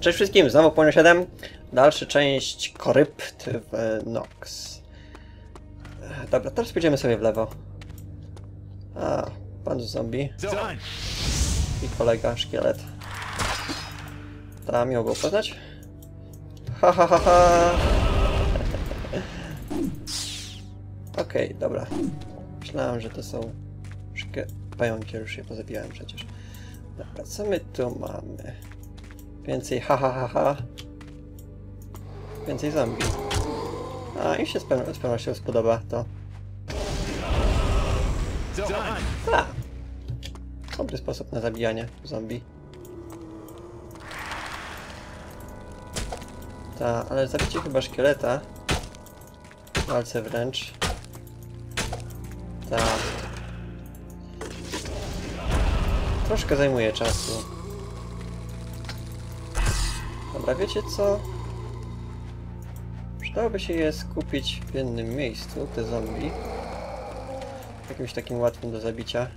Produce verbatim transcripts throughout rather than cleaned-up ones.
Cześć wszystkim, znowu Płynio siedem. Dalsza część Korypt w Nox. Dobra, teraz pójdziemy sobie w lewo. A, pan zombie. I kolega, szkielet. Tam miał go poznać. Ha ha ha ha. Okej, okay, dobra. Myślałem, że to są szkie... pająki, już je pozabijałem przecież. Dobra, co my tu mamy? Więcej ha ha ha ha. Więcej zombie. A, im się z, peł z pewnością spodoba to. A. Dobry sposób na zabijanie zombie. Ta, ale zabicie chyba szkieleta. W walce wręcz. Ta. Troszkę zajmuje czasu. Dobra, wiecie co? Przydałoby się je skupić w jednym miejscu, te zombie. Jakimś takim łatwym do zabicia.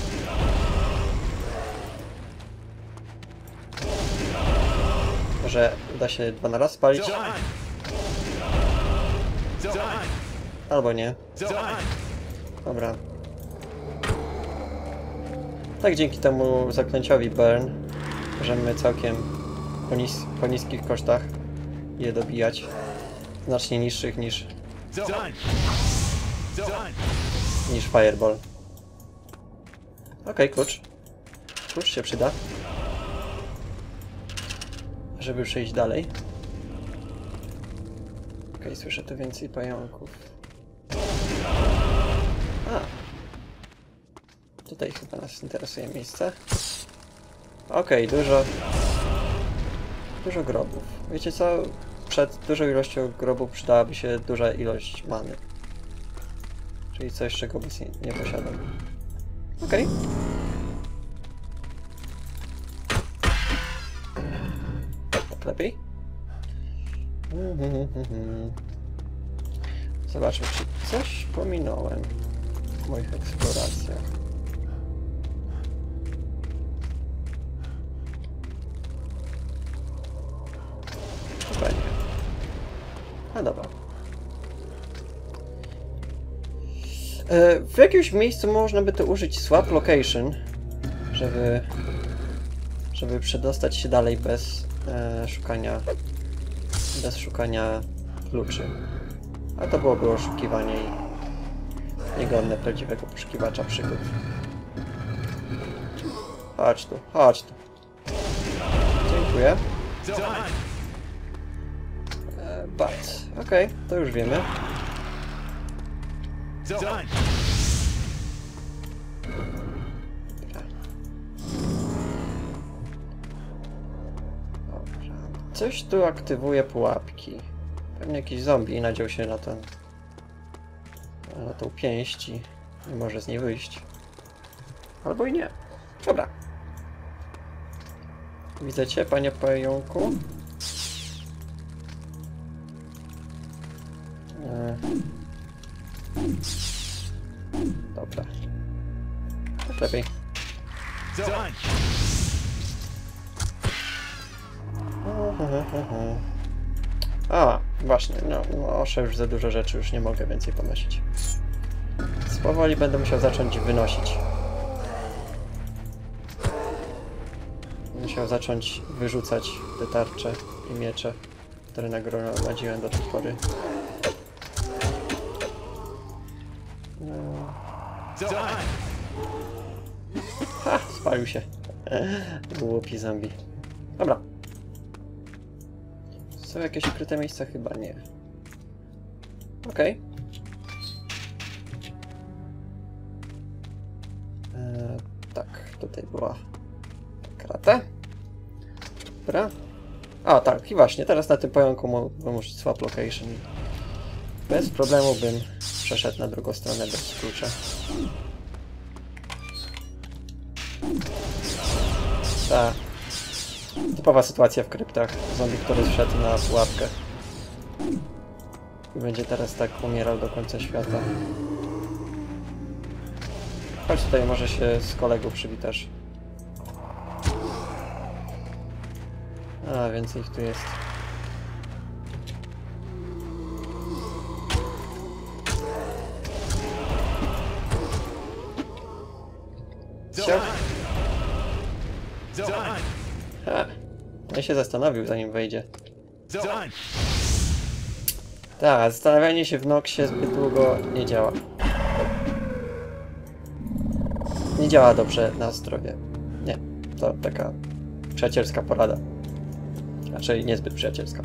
Może uda się dwa na raz spalić? Albo nie. Dobra. Tak dzięki temu zaklęciowi Burn możemy całkiem po, nis po niskich kosztach je dobijać. Znacznie niższych niż niż Fireball. Okej, okay, klucz. Klucz się przyda, żeby przejść dalej. Okej, okay, słyszę tu więcej pająków. A. Tutaj chyba nas interesuje miejsce. Okej, okay, dużo... Dużo grobów. Wiecie co? Przed dużą ilością grobów przydałaby się duża ilość many. Czyli coś, czego obecnie nie posiadam. Okej. Okay. Tak lepiej. Zobaczmy, czy coś pominąłem w moich eksploracjach. Chyba nie. A dobra. E, w jakimś miejscu można by to użyć swap location, żeby żeby przedostać się dalej bez e, szukania bez szukania kluczy. A to byłoby oszukiwanie i niegodne prawdziwego poszukiwacza przygód. Chodź tu, chodź tu. Dziękuję. E, but, okej, okay, to już wiemy. Dobra. Coś tu aktywuje pułapki. Pewnie jakiś zombie nadział się na ten... na tą pięść i nie może z niej wyjść. Albo i nie. Dobra. Widzę cię, panie pająku. E... Dobra. Tak lepiej. A, właśnie, no, noszę już za dużo rzeczy, już nie mogę więcej ponosić. Powoli będę musiał zacząć wynosić. Musiał zacząć wyrzucać te tarcze i miecze, które nagromadziłem do tej pory. No. Ha, spalił się. Głupi zombie. Dobra. Są jakieś ukryte miejsca? Chyba nie. Okej. Okay. Eee, tak, tutaj była krata. Dobra. A, tak, i właśnie, teraz na tym pająku mógłbym użyć swap location. Bez problemu bym przeszedł na drugą stronę bez klucza. Tak. Typowa sytuacja w kryptach. Zombie, który zszedł na pułapkę. I będzie teraz tak umierał do końca świata. Chodź tutaj, może się z kolegą przywitasz. A, więcej ich tu jest. Ciach. Ha. Ja się zastanowił, zanim wejdzie. Tak, zastanawianie się w Noxie zbyt długo nie działa. Nie działa dobrze na zdrowie. Nie, to taka przyjacielska porada. Raczej niezbyt przyjacielska.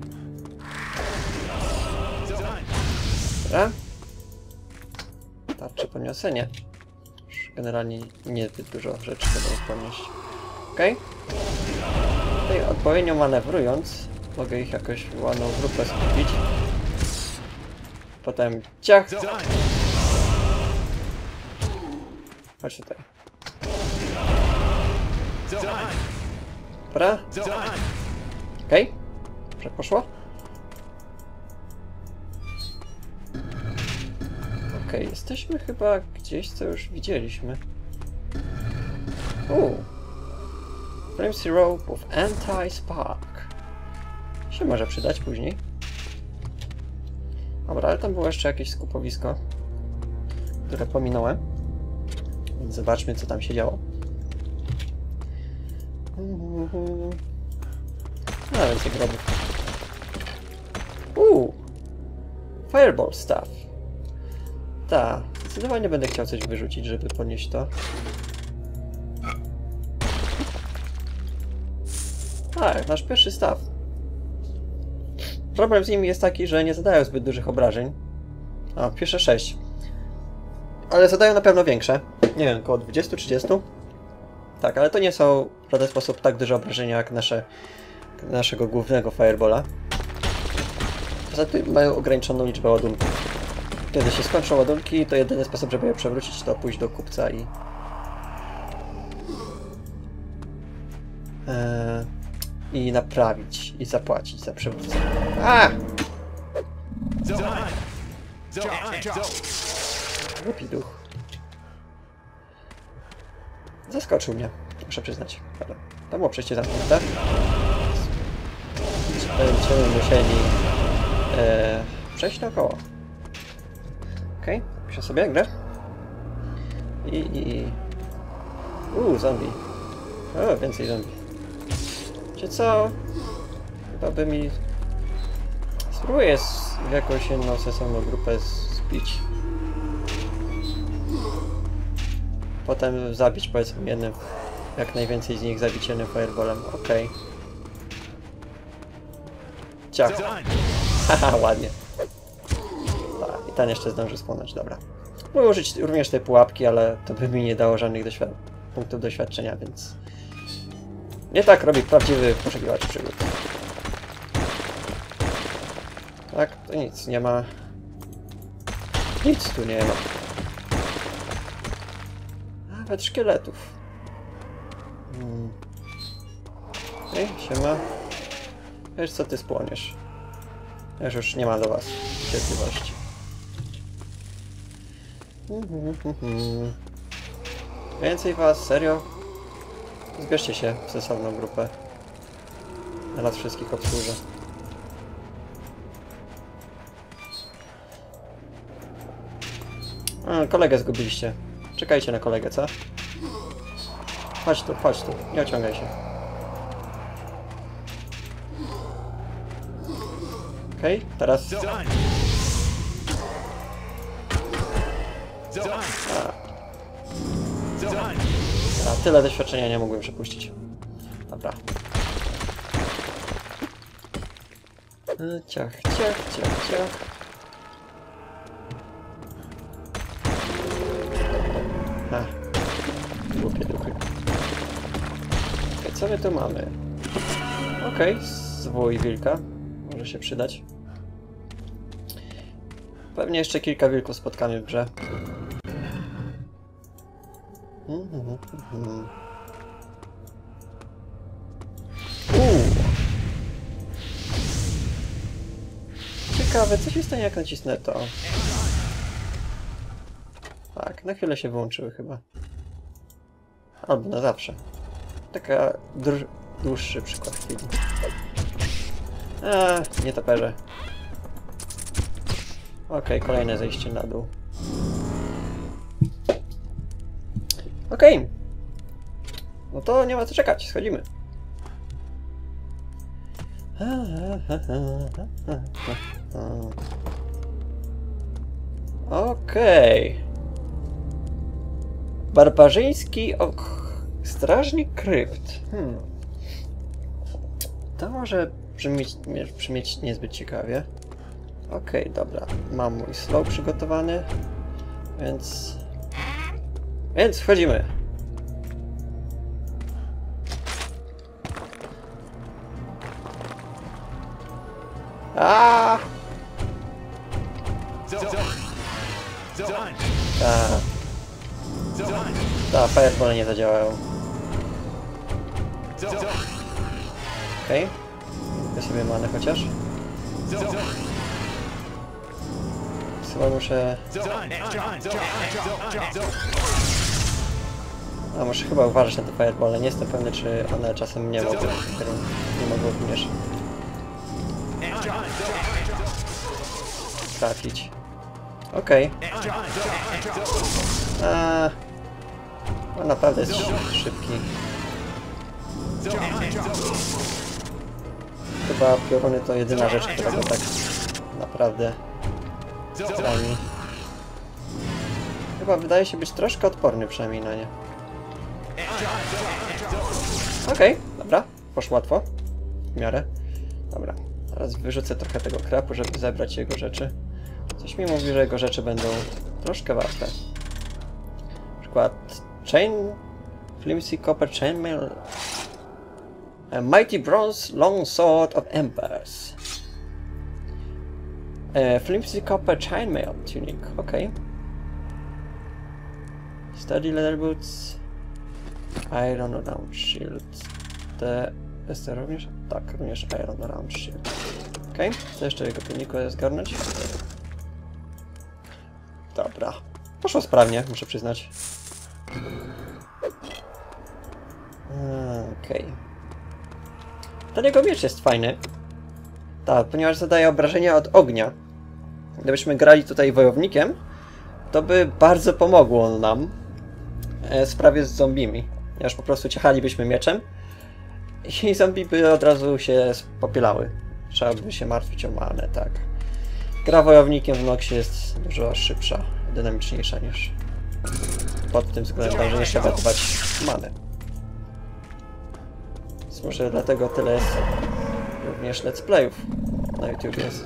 Dobra. Tarczy podniosenie. Już generalnie niezbyt dużo rzeczy trzeba podnieść. Okej. Okay. Tutaj odpowiednio manewrując mogę ich jakoś w ładną grupę skupić. Potem ciach! Chodź tutaj. Dobra? Okej. Okay. Dobrze poszło? Okej, okay, jesteśmy chyba gdzieś, co już widzieliśmy. Uuu. Flimsy Rope of Anti-Spark. Się może przydać później. Dobra, ale tam było jeszcze jakieś skupowisko, które pominąłem. Więc zobaczmy, co tam się działo. No, więcej grobów. Uuu! Fireball Staff. Ta, zdecydowanie będę chciał coś wyrzucić, żeby podnieść to. Tak, nasz pierwszy staw. Problem z nimi jest taki, że nie zadają zbyt dużych obrażeń. A, pierwsze sześć. Ale zadają na pewno większe. Nie wiem, około dwadzieścia trzydzieści. Tak, ale to nie są w żaden sposób tak duże obrażenia jak nasze, naszego głównego Firebola. Poza tym mają ograniczoną liczbę ładunków. Kiedy się skończą ładunki, to jedyny sposób, żeby je przewrócić, to pójść do kupca i... Eee, i naprawić, i zapłacić za przewrócenie. A! Głupi duch. Zaskoczył mnie, muszę przyznać. Ale to było przejście zamknięte. Będziemy musieli e, przejść naokoło. Okej, okay. Piszę sobie grę. I... i... Uuu, zombie. O, więcej zombie. Wiecie co? Chyba by mi... Spróbuję w jakąś jedną sensowną grupę zbić. Potem zabić, powiedzmy, jednym... Jak najwięcej z nich zabić jednym fireballem. Okej. Okay. Ciach. Haha, ładnie. Tak, i ten jeszcze zdąży spłonąć, dobra. Mogę użyć również tej pułapki, ale to by mi nie dało żadnych doświad punktów doświadczenia, więc... Nie tak robi prawdziwy poszukiwacz przygód. Tak, to nic, nie ma... Nic tu nie ma. Nawet szkieletów. Hmm. Ej, siema. Wiesz co, ty spłoniesz. Ja już nie ma do was cierpliwości. Więcej was, serio? Zbierzcie się w sensowną grupę. Ja nas wszystkich obsłużę. A, kolegę zgubiliście. Czekajcie na kolegę, co? Chodź tu, chodź tu. Nie ociągaj się. Okej, okay, teraz... A. A, tyle doświadczenia nie mógłbym przepuścić. Dobra. Ciach, ciach, ciach, ciach. A. Głupie duchy. Okay, co my tu mamy? Okej, okay, zwój wilka. Może się przydać. Pewnie jeszcze kilka wilków spotkamy w grze. Mm-hmm, mm-hmm. Uuu. Ciekawe, co się stanie, jak nacisnę to? Tak, na chwilę się wyłączyły chyba. Albo na zawsze. Taka dłuższy przykład chwili. Eee, nie toperze. Okej, okay, kolejne zejście na dół. Okej. Okay. No to nie ma co czekać, schodzimy. Okej. Okay. Barbarzyński ok... strażnik krypt. Hmm. To może brzmieć, brzmieć niezbyt ciekawie. Okej, okay, dobra. Mam mój slow przygotowany. Więc... Więc wchodzimy. A! Ta. Ta, fireball nie zadziałają. Okej. Okay. Ja sobie manę chociaż. Chyba muszę... A muszę chyba uważać na te fireball. Nie jestem pewny, czy one czasem nie mogą. Nie mogą również trafić. Okej. Okay. On naprawdę jest szybki. Chyba pioruny to jedyna rzecz, która go tak naprawdę rani. Chyba wydaje się być troszkę odporny przynajmniej na nie. Okej, okay, dobra. Poszło łatwo. W miarę. Dobra. Teraz wyrzucę trochę tego krapu, żeby zebrać jego rzeczy. Coś mi mówi, że jego rzeczy będą troszkę warte. Na przykład chain... Flimsy copper chainmail... A mighty bronze long sword of embers. Uh, flimsy copper chainmail tunic, okej. Okay. Study leather boots. Iron round shield. Te... Jest to również? Tak, również iron round shield. Okej, okay. Co jeszcze jego tuniku zgarnąć? Dobra. Poszło sprawnie, muszę przyznać. Okej. Okay. Ten jego miecz jest fajny. Tak, ponieważ zadaje obrażenia od ognia. Gdybyśmy grali tutaj wojownikiem, to by bardzo pomogło nam w sprawie z zombimi. Ponieważ po prostu ciachalibyśmy mieczem i zombie by od razu się popielały. Trzeba by się martwić o manę, tak. Gra wojownikiem w Noxie jest dużo szybsza, dynamiczniejsza niż pod tym względem, że nie trzeba dbać manę. Więc może dlatego tyle jest również let's playów na YouTube jest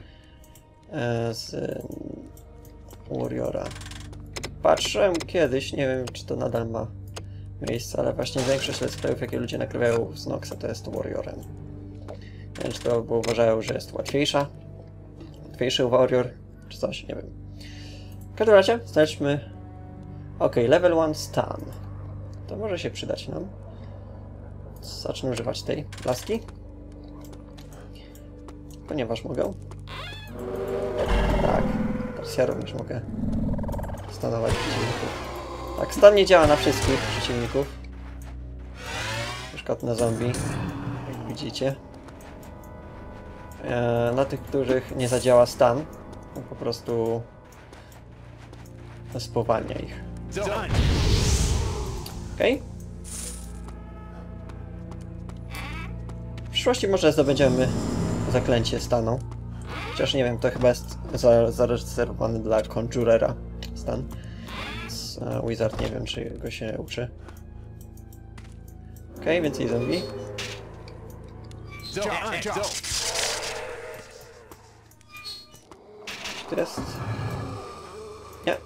z Warriora. Patrzyłem kiedyś, nie wiem czy to nadal ma miejsce, ale właśnie większość let's playów jakie ludzie nagrywają z Noxa to jest Warriorem. Nie wiem czy to bo uważają, że jest łatwiejsza. Łatwiejszy Warrior, czy coś, nie wiem. W każdym razie, znajdźmy... Ok, level jeden stun. To może się przydać nam. Zacznę używać tej laski. Ponieważ mogę. Tak, teraz ja również mogę stunować przeciwników. Tak, stun nie działa na wszystkich przeciwników. Na przykład na zombie, jak widzicie. Na tych, których nie zadziała stun, po prostu spowalnia ich. Okej. Okay. W przyszłości może zdobędziemy zaklęcie stanu. Chociaż nie wiem, to chyba jest za, zarezerwowany dla Conjurera stan. Więc, uh, Wizard nie wiem, czy go się uczy. Okej, okay, więcej zombie. To jest... Nie.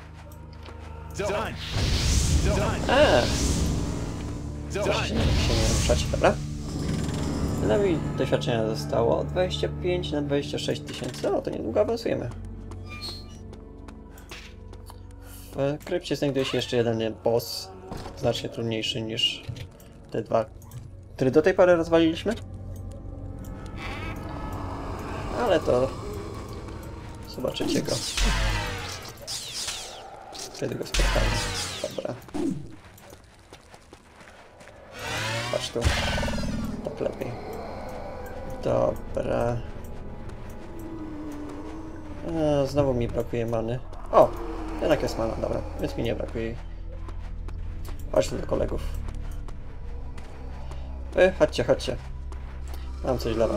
A. Proszę się, się nie ruszać, dobra? Ile mi doświadczenia zostało? dwadzieścia pięć na dwadzieścia sześć tysięcy. O, to niedługo awansujemy. W krypcie znajduje się jeszcze jeden boss. Znacznie trudniejszy niż te dwa, które do tej pory rozwaliliśmy. Ale to... Zobaczycie go. Kiedy go spotkamy. Dobra. Patrz tu. lepiej. Dobra. A, znowu mi brakuje many. O! Jednak jest mana, dobra. Więc mi nie brakuje jej. Chodź tu do kolegów. Wy, chodźcie, chodźcie. Mam coś dla was.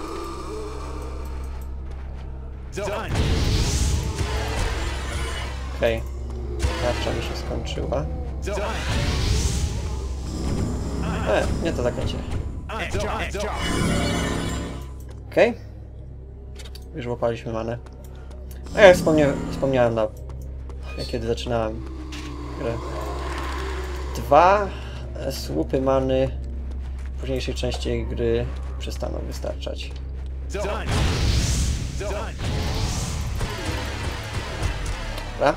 Okej. Okay. Tarcza mi się skończyła. E, nie to zakończę. Okej. Okay. Już łapaliśmy manę. A jak wspomnia wspomniałem na... kiedy zaczynałem grę. Dwa słupy many w późniejszej części gry przestaną wystarczać. Dobra.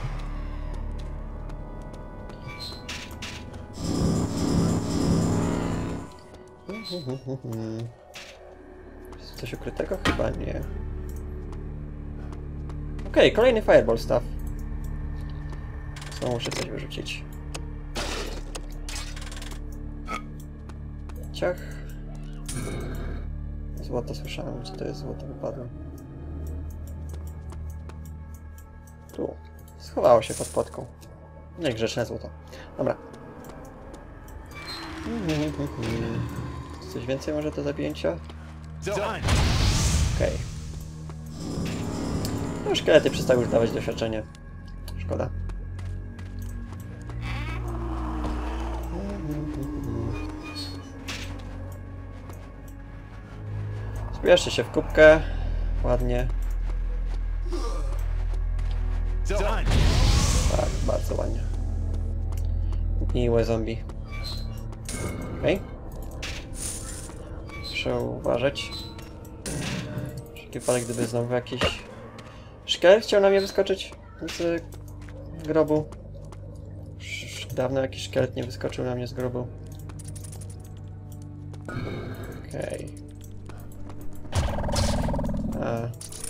Jest coś ukrytego? Chyba nie. Okej, okay, kolejny fireball staff. Co muszę coś wyrzucić. Ciach. Złoto słyszałem, gdzie to jest złoto wypadło. Tu. Schowało się pod płotką. Niegrzeczne złoto. Dobra. Coś więcej może do zabięcia? Okej. Okay. No, szkielety przestały już dawać doświadczenie. Szkoda. Zbierzcie się w kubkę. Ładnie. Tak, bardzo ładnie. Miłe zombie. Okej. Okay. Muszę uważać. Wszelki wypadek, gdyby znowu jakiś szkielet chciał na mnie wyskoczyć z grobu. Już dawno jakiś szkielet nie wyskoczył na mnie z grobu. Okej. Okay.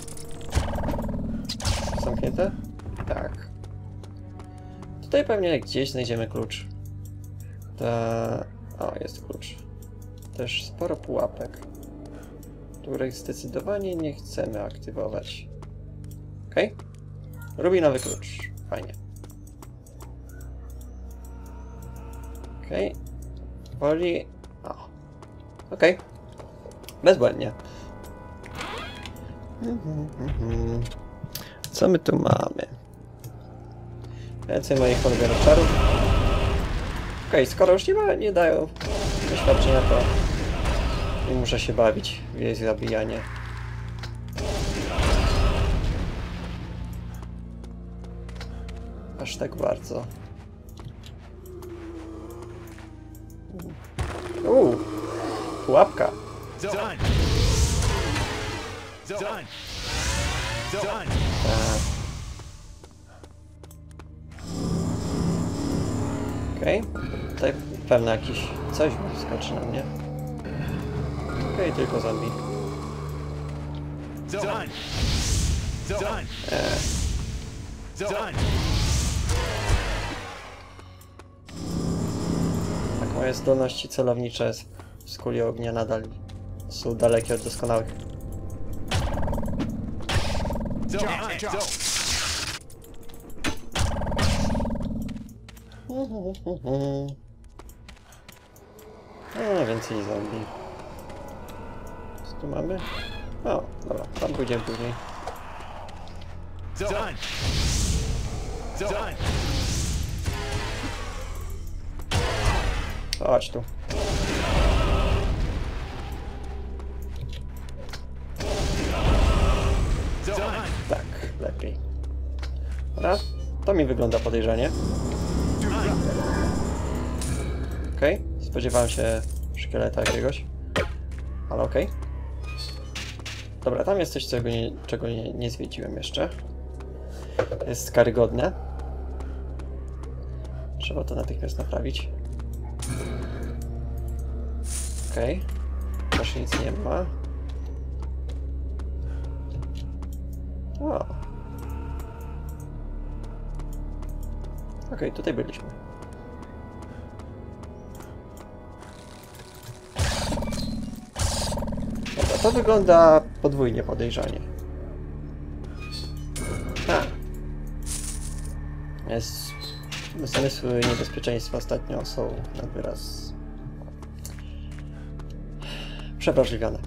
Zamknięte? Tak. Tutaj pewnie gdzieś znajdziemy klucz. Ta... O, jest klucz. Też sporo pułapek, których zdecydowanie nie chcemy aktywować. Okej. Okay. Rubinowy klucz. Fajnie. Okej. Okay. Woli... O. Okej. Okay. Bezbłędnie. Co my tu mamy? Więcej moich ulubionych czarów. Okej, okay, skoro już nie, ma, nie dają doświadczenia, to nie muszę się bawić w jej zabijanie. Aż tak bardzo. Uuu, pułapka. Tak. Okej, okay. Tutaj pewnie jakiś coś wyskoczy na mnie. Okej, okay, tylko zombie. Eee. Tak, moje zdolności celownicze z kuli ognia nadal są dalekie od doskonałych. A, więcej zombie. Co tu mamy? O, dobra, tam pójdziemy później. Chodź tu. Tak, lepiej. Dobra, to mi wygląda podejrzanie. Okej, okay. Spodziewałem się szkieleta jakiegoś. Ale okej. Okay. Dobra, tam jest coś, czego nie, czego nie, nie zwiedziłem jeszcze. Jest karygodne. Trzeba to natychmiast naprawić. Okej. Okay. Też nic nie ma. O. Okej, okay, tutaj byliśmy. to wygląda podwójnie podejrzanie. A. Jest... Zmysły niebezpieczeństwa ostatnio są na wyraz przewrażliwione.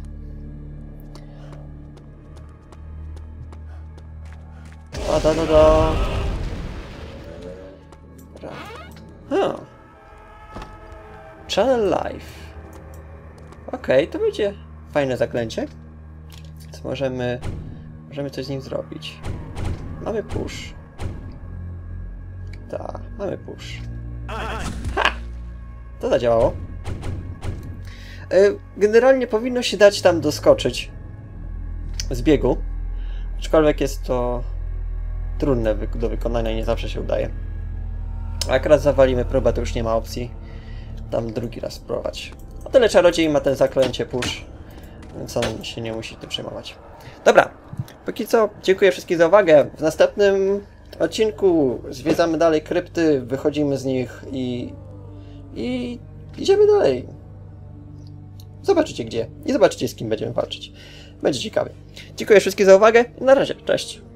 A da da da. Huh. Channel Life. Okej, okay, to będzie fajne zaklęcie. Więc możemy, możemy coś z nim zrobić. Mamy push. Tak, mamy push. Ha! To zadziałało. Generalnie powinno się dać tam doskoczyć z biegu. Aczkolwiek jest to trudne do wykonania i nie zawsze się udaje. A jak raz zawalimy próbę, to już nie ma opcji tam drugi raz spróbować. O tyle czarodziej ma ten zaklęcie push, więc on się nie musi tym przejmować. Dobra, póki co dziękuję wszystkim za uwagę. W następnym odcinku zwiedzamy dalej krypty, wychodzimy z nich i... i idziemy dalej. Zobaczycie gdzie i zobaczycie z kim będziemy walczyć. Będzie ciekawie. Dziękuję wszystkim za uwagę i na razie, cześć.